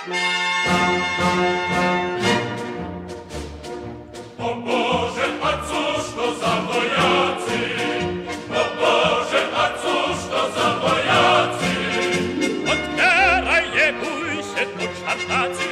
O Boże, a cóż to za wojacy? O Boże, a cóż to za wojacy? Otwieraj, nie bój się, to czarnacy.